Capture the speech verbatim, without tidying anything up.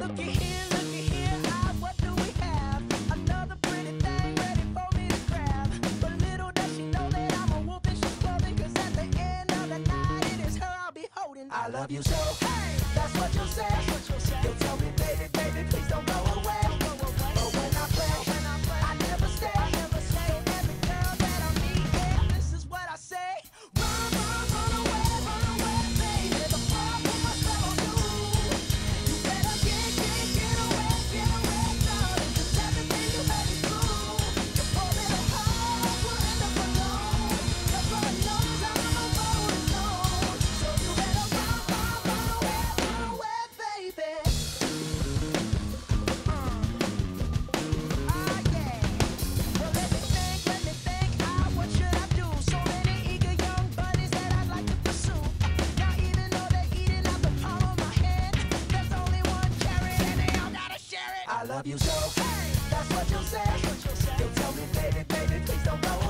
looky here, looky here, ah, what do we have? Another pretty thing ready for me to grab. But little does she know that I'm a wolf in sheep's clothing, 'cause at the end of the night it is her I'll be holding. I love you so, hey, that's what you'll say. You'll tell me, baby, baby, please don't go away. But when I play, I never stay. Every girl that I meet, yeah, this is what I say. Run, run, run away, run away, baby. The world put my spell on you. You better get, get, get away, get away, darling, 'cause everything you heard is true. Your poor little heart will end up alone. 'Cause Lord knows I'm a rolling stone. So you better run, run, run away, run away, baby. Uh. Ah, yeah. Well, let me think, let me think, ah, what should I do? So many eager young bunnies that I'd like to pursue. Now even though they're eating out the palm of my hand, there's only one carrot and they all gotta share it. I love you so, hey, that's what you'll say. You'll tell me, baby, baby, please don't go